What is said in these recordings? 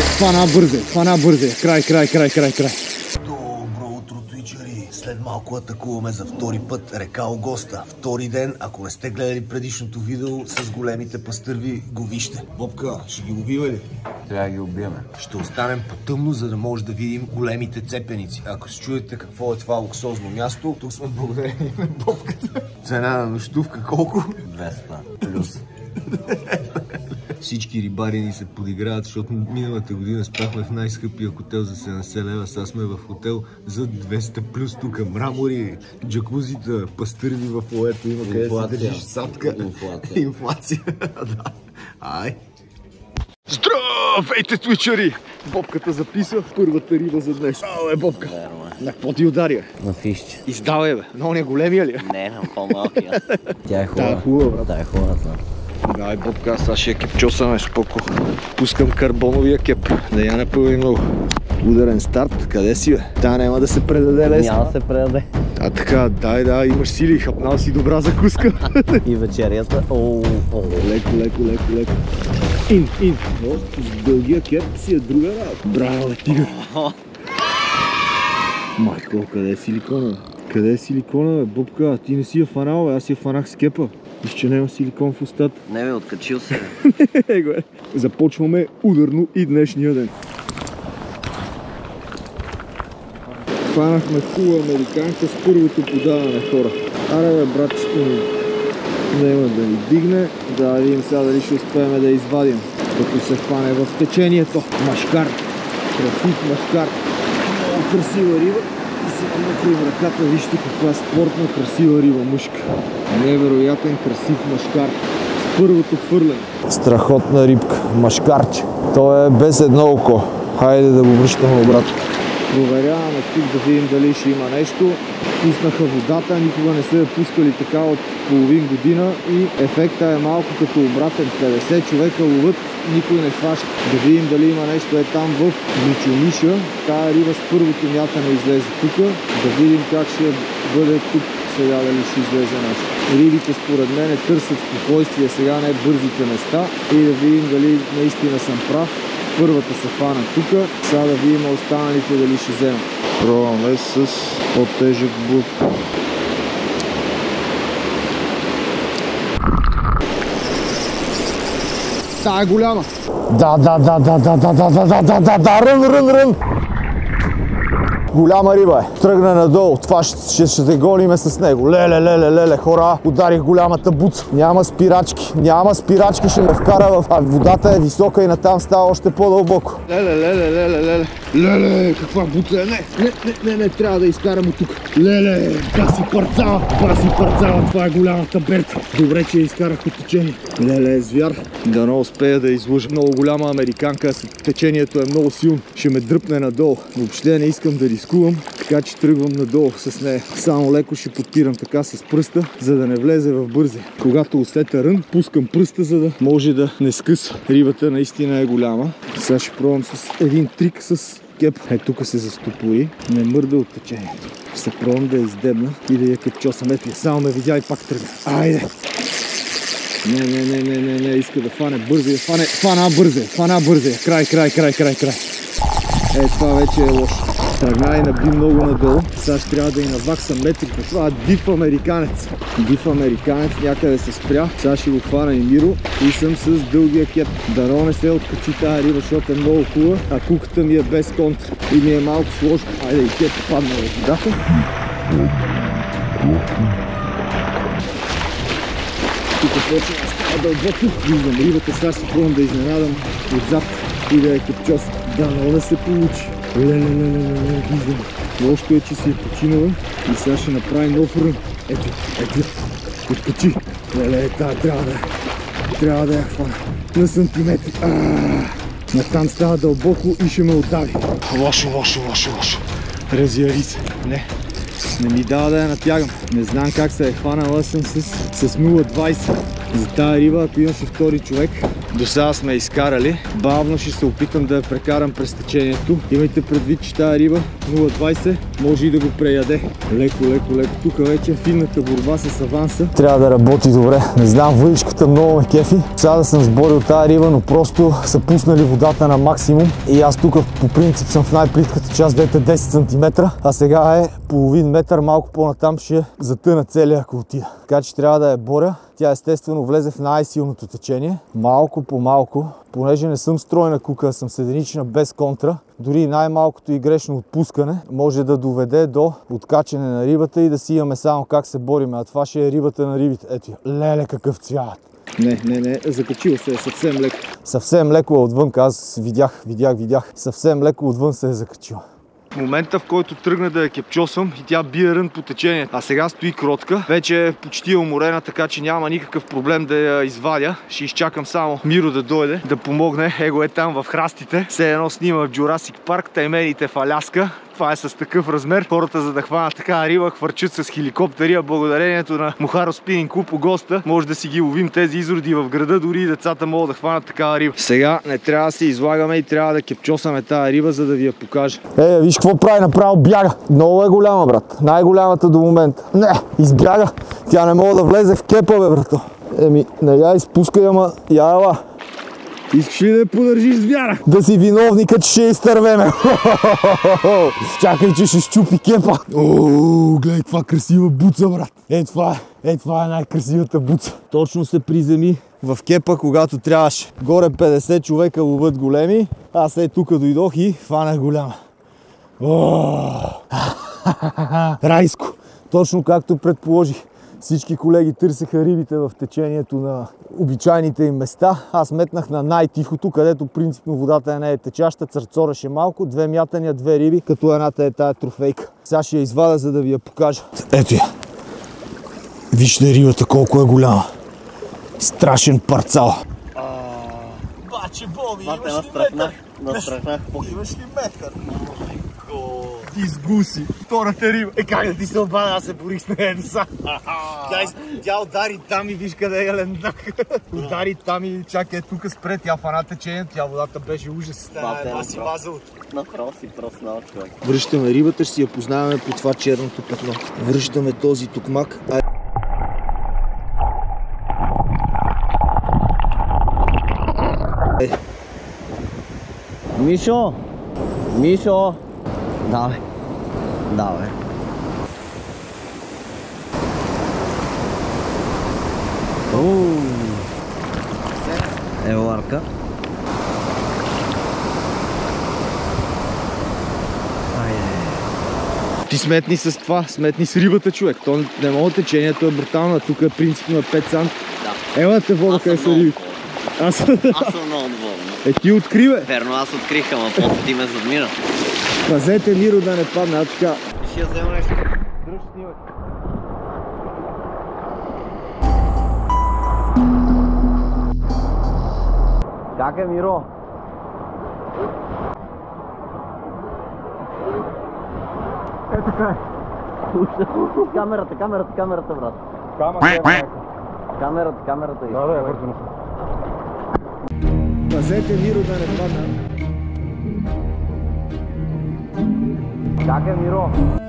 Фана бързе. Край. Добро утро, твичери! След малко атакуваме за втори път река Огоста. Втори ден, ако не сте гледали предишното видео с големите пастърви, го вижте. Бобка, ще ги ловим ли? Трябва да ги убиеме. Ще останем по-тъмно, за да може да видим големите цепеници. Ако се чуете какво е това луксозно място, тук сме благодарени на Бобката. Цена на нощувка колко? 200 плюс. Всички рибари ни се подиграват, защото миналата година спахме в най-скъпия хотел за 70 лева. Сега сме в хотел за 200 плюс тук. Мрамори, джакузита, пастърви в лоето. Има къде се държиш садка. Инфлация. Да. Ай. Здравейте, твичери! Бобката записа първата риба за днес. Ало, Бобка. На какво ти удари, бе? На фишче. Издавай, бе. Но он е големия ли? Не, на по-малкия. Тя е хубава. Тя е хубава, брат. Тя е хубава, знам. Дай, Бобка, аз сега ще я кепчосаме споко. Пускам карбоновия кеп. Да я напълни много. Ударен старт. Къде си, бе? Та няма да се предаде лесно. Няма да се предаде. А така, дай, имаш сили. Хапнал си добра закуска. И вечерята. Леко. Ин. Но с дългия кеп си е друга работа. Браво, бе, тигър. Майко, къде е силикона, бе? Къде е силикона, бе, Бобка? Ти не си я фанал, бе. Аз я фанах с кепа. Виж, че няма силикон в устата. Не, бе, откачил се. Започваме ударно и днешния ден. Фанахме хубава американка с първото подаване, хора. Аре, бе, братчето ми няма да ни дигне. Да видим сега дали ще успеем да извадим, като се хване в течението. Машкар. Красив машкар. Много красива риба. И сега мокрим ръката. Вижте каква спортна красива риба мъжка. Невероятен красив машкар. С първото хвърляне. Страхотна рибка. Машкарче. Той е без едно око. Хайде да го връщаме обратно. Проверяваме тук да видим дали ще има нещо. Пуснаха водата, никога не са я пускали така от половин година и ефекта е малко като обратен. 50 човека ловят, никой не хваща. Да видим дали има нещо е там в Мичуниша. Тая риба с първото мятане излезе тук. Да видим как ще бъде тук сега, дали ще излезе нещо. Рибите според мен търсят спокойствие сега, не бързите места, и да видим дали наистина съм прав. Първата се хвана тук, сега да видим останалите дали ще вземат. Пробваме с по-тежък буд. Та е голяма. Да, рън. Голяма риба е. Тръгна надолу. Това ще се голиме с него. Леле, хора, ударих голямата буца. Няма спирачки, ще ме вкара в... А водата е висока и натам става още по-дълбоко. Леле, каква буца е? Не, трябва да изкарам от тук. Леле, баси парцала, това е голямата берка. Добре, че я изкарах от течение. Леле, звяр. Да не успея да излъжа. Много голяма американка, течението е много силно. Ще ме дръпне надолу. Въобще не искам да рискувам, така че тръгвам надолу с нея. Само леко ще подпирам така с пръста, за да не влезе в бързи. Когато усетя рън, пускам пръста, за да може да не скъса. Рибата наистина е голяма. Сега ще пробвам с един трик с кеп. Тук се застопори. Не мърда от течението. Ще пробвам да я издебна и да я кепчосам. Ето я, само ме видя и пак тръгна. Айде! Не, иска да фане бързия. Фана бързия. Край. Това вече е лошо. Тръгна и наби много надолу. Сега ще трябва да и наваксам метрите. Това е див американец. Някъде се спря. Сега ще го хвана и Миро. И съм с дългия кеп. Дано не се откачи тази риба, защото е много хубава. А куката ми е без контра. И ми е малко сложно. Айде, и кеп падна в водата. Тук почва да става дълбоко. Виждам рибата. Сега ще пробвам да изненадам отзад и да я кепчосам. Дано да се получи. Виждам. Лошото е, че си е починала и сега ще направи нов рън. Ето, откачи. Тая трябва да я хвана на сантиметри. Натам става дълбоко и ще ме отдави. Лошо. Разяри се. Не ми дава да я натягам. Не знам как се е хванала, съм с 0,20. За тази риба, ако имаше втори човек, До сега сме изкарали. Бавно ще се опитам да я прекарам през течението. Имайте предвид, че тази риба 0,20 може и да го преяде. Леко, леко, леко. Тук вече е финната борба с аванса. Трябва да работи добре. Не знам, въдичката много ме кефи. Сега да съм сборил тази риба, но просто са пуснали водата на максимум. И аз тук по принцип съм в най-плитката част, дете 10 см. А сега е половин метър, малко по-натам ще затъна целия, ако отида. Така че трябва да я боря. Тя естествено влезе в най-силното течение. Малко по малко, понеже не съм стройна кука, съм седенична без контра, дори най-малкото и грешно отпускане може да доведе до откачане на рибата и да си имаме само как се бориме. А това ще е рибата на рибите. Ето я, леле какъв цвят! Не, закачила се е съвсем леко. Съвсем леко е отвън, аз видях. Съвсем леко отвън се е закачила. В момента, в който тръгна да я кепчосвам и тя бие рън по течението, а сега стои кротка, вече е почти уморена, така че няма никакъв проблем да я извадя. Ще изчакам само Миро да дойде, да помогне. Его е там в храстите. Все едно снима в Jurassic Park, таймените в Аляска. Това е с такъв размер. Хората, за да хванат такава риба, хвърчат с хеликоптери, а благодарението на Мохаро Спининг Клуб по госта може да си ги ловим тези изроди в града, дори и децата могат да хванат такава риба. Сега не трябва да се излагаме и трябва да кепчосаме тази риба, за да ви я покажа. Виж какво прави, направо бяга. Много е голяма, брат. Най-голямата до момента. Не, избяга. Тя не мога да влезе в кепа, бе, брато. Не я изпускай, ама я ела. Искаш ли да я подържиш с вяра? Да си виновника, че ще изтървеме. Чакай, че ще щупи кепа. Гледай каква красива буца, брат. Това е най-красивата буца. Точно се приземи в кепа, когато трябваше. Горе 50 човека ловят големи. Аз тук дойдох и фанах голяма. Райско. Точно както предположих. Всички колеги търсеха рибите в течението на обичайните им места. Аз метнах на най-тихото, където принципно водата не е течаща, църцореше малко, 2 мятания, 2 риби, като едната е тая трофейка. Сега ще я извадя, за да ви я покажа. Ето я. Вижте рибата колко е голяма. Страшен парцал. Баче, Боби, имаш ли метър? Настрахнах. Имаш ли метър? Ти сгуси. Втората риба. Как да ти се обада, аз се борих с нея деса. Тя удари там и виж къде е лендак. Удари там и чакай, тук спре, тя фана течението, тя водата беше ужас. Аз си мазал. Направо си проснал, човек. Връщаме рибата, ще си я познаваме по това черното петно. Връщаме този токмак. Мишо! Давай. Ево арка. Ти сметни с това, сметни с рибата, човек. То не мога течението е брутално, тук е принципно 5 сант. Да. Ела те вода, къде са рибите. Аз съм много доволен. Ти откри, бе. Верно, аз открих, ама после ти ме задмина. Пазете Миро да не падне, а така. Ще я взема нещо. Дръж, снимай. Как е, Миро? Така е. Камерата, брат. Камерата. Да, е вързано. Пазете Миро да не падне. Как е, Миро?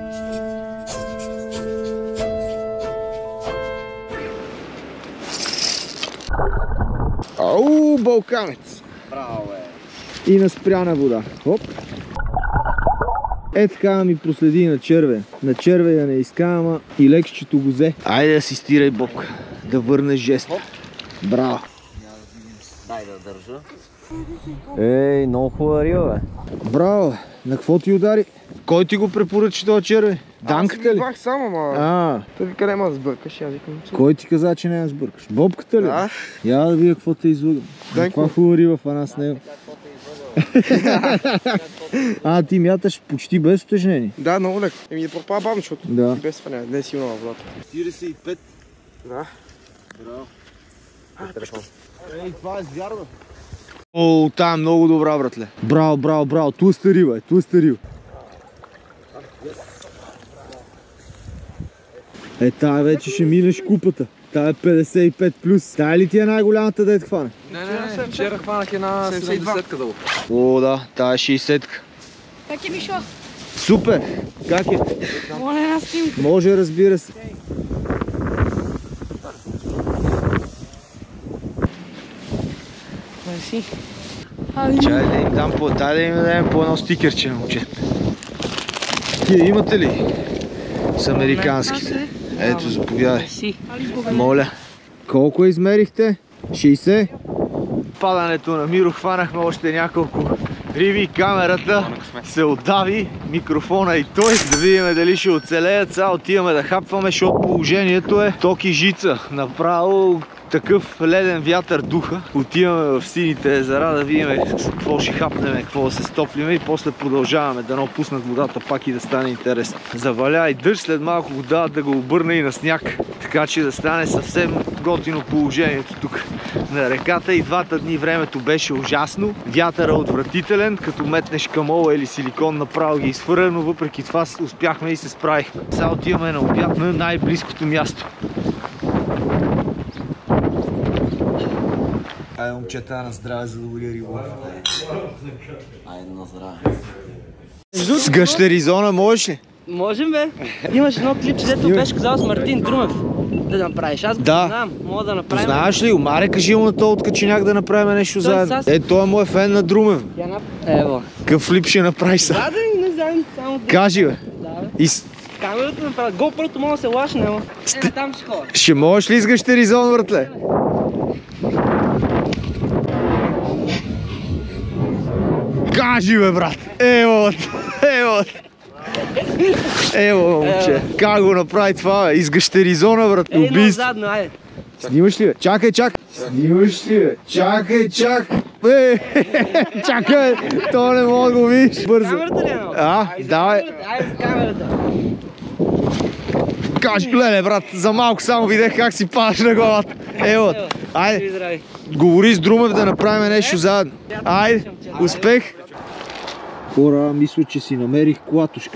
Ау, балканец! Браво, И на спряна вода. Хоп. Така ми проследи на черве. На черве я не иска, ама и лекчето го взе. Айде да си стирай бобка. Да върнеш жест. Браво. Дай да държа. Много хубава риба, бе. Браво. На какво ти удари? Кой ти го препоръча това черве? Данката ли? Аз си бах само, ама. Той вика, няма да сбъркаш. Кой ти каза, че няма да сбъркаш? Бобката ли? Да. Я да видя какво те излъгам. Каква хубава риба фана с него. Ти мяташ почти без утежнение. Да, много леко. Да пропава бавно, защото без фаня. Не е силно във водата. 45. Да. Браво. Това е звярда. Тая е много добра, братле. Браво. Тлъста риба е, тая вече ще минеш купата. Та е 55 плюс. Тая ли ти е най-голямата да е хвана? Не, вчера хванах една 70-ка долу. О, да, тая е 60-ка. Как е, Мишо? Супер! Как е? Моля една снимка. Може, разбира се. Мерси. Чай да им дам дай да им дадем по едно стикерче на момчета. Тия имате ли? С американските. Ето, заповядай. Мерси. Моля. Колко измерихте? 60? Падането на Миро хванахме още няколко риби. Камерата се отдави, микрофона и той. Да видим дали ще оцелеят. Сега отиваме да хапваме, защото положението е ток и жица. Направо такъв леден вятър духа. Отиваме в сините езера да видим какво ще хапнем, какво да се стоплиме и после продължаваме да напуснат водата пак и да стане интересно. Заваля и дъжд, след малко го дават да го обърне и на сняг, така че да стане съвсем готино положението тук на реката. И двата дни времето беше ужасно, вятъра отвратителен, като метнеш камола или силикон направо ги изхвърля, но въпреки това успяхме и се справихме. Сега отиваме на обяд на най-близкото място. Айде, момчета, на здраве, за да бъде риболов. Айде на здраве. С гъщеризона можеш ли? Можем, бе. Имаш едно клипче, дето беше казал с Мартин Друмев да направиш. Аз го знам, мога да направим. Знаеш ли, Маре, кажи му на този откаченяк да направим нещо заедно. Той е мой фен на Друмев. Ево. Какъв флип ще направиш са? Да, не знам, само да... Кажи, бе. Да, бе. Камерата направя. GoPro-то мога да се лашне, ама. Там ще ходя. Ще можеш ли с гъщеризон, братле? Кажи, бе, брат! Ево! Ево, момче! Как го направи това, бе? Изгъщеризона, брат! Едно задно, айде! Снимаш ли, бе? Чакай! Снимаш ли, бе? Чакай! Чакай! То не мога да го видиш! Бързо! Камерата ли е много? Давай! Айде с камерата! Кажи, леле, брат, за малко само видях как си падаш на главата. Ево, айде! Говори с Друмев да направим нещо заедно. Айде, успех! Хора, мисля, че си намерих клатушка.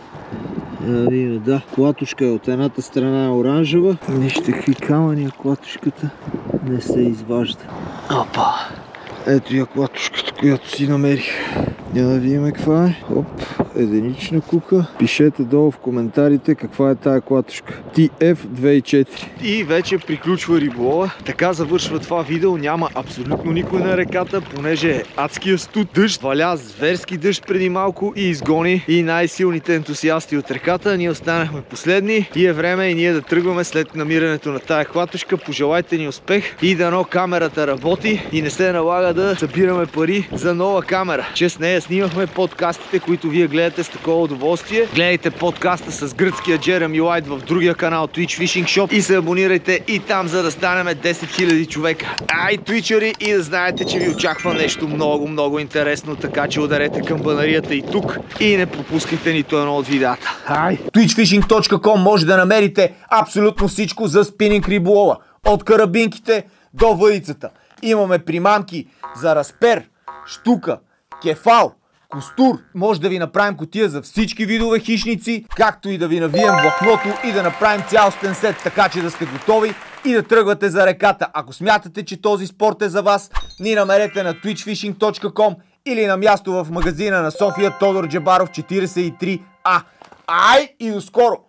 Да, клатушка е от едната страна е оранжева. Вижте какви камъни, клатушката не се изважда. Опа! Ето я клатушката, която си намерих. Да видим каква е. Оп, единична кука. Пишете долу в коментарите каква е тая клатушка. TF24. И вече приключва риболова. Така завършва това видео. Няма абсолютно никой на реката, понеже е адския студ. Дъжд, валя зверски дъжд преди малко и изгони и най-силните ентусиасти от реката. Ние останахме последни и е време и ние да тръгваме след намирането на тая клатушка. Пожелайте ни успех и дано камерата работи и не се налага да събираме пари за нова камера. Че с нея снимахме подкастите, които вие гледате с такова удоволствие. Гледайте подкаста с гръцкия Джереми Уайт в другия канал Twitch Fishing Shop и се абонирайте и там, за да станем 10 000 човека. Ай, твичери, и да знаете, че ви очаква нещо много интересно, така че ударете камбанарията и тук и не пропускайте нито едно от видеята. Ай! Twitchfishing.com може да намерите абсолютно всичко за спининг риболова. От карабинките до въдицата. Имаме примамки за разпер, щука, кефал, костур. Може да ви направим кутия за всички видове хищници, както и да ви навием влакното и да направим цялостен сет, така че да сте готови и да тръгвате за реката. Ако смятате, че този спорт е за вас, ни намерете на twitchfishing.com или на място в магазина на София Тодор Джабаров 43А. Ай и до скоро!